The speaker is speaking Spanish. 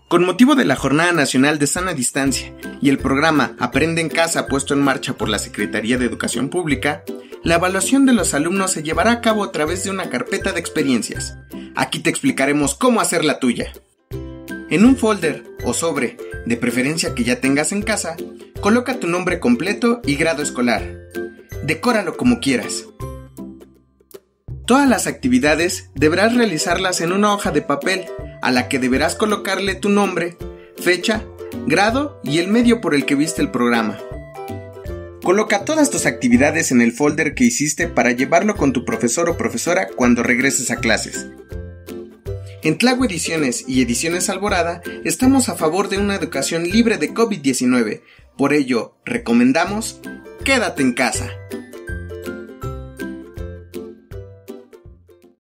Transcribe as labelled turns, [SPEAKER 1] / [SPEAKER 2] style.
[SPEAKER 1] Con motivo de la Jornada Nacional de Sana Distancia y el programa Aprende en Casa puesto en marcha por la Secretaría de Educación Pública, la evaluación de los alumnos se llevará a cabo a través de una carpeta de experiencias. Aquí te explicaremos cómo hacer la tuya. En un folder o sobre, de preferencia que ya tengas en casa, coloca tu nombre completo y grado escolar. Decóralo como quieras. Todas las actividades deberás realizarlas en una hoja de papel, a la que deberás colocarle tu nombre, fecha, grado y el medio por el que viste el programa. Coloca todas tus actividades en el folder que hiciste para llevarlo con tu profesor o profesora cuando regreses a clases. En Tlago Ediciones y Ediciones Alborada estamos a favor de una educación libre de COVID-19. Por ello, recomendamos: quédate en casa.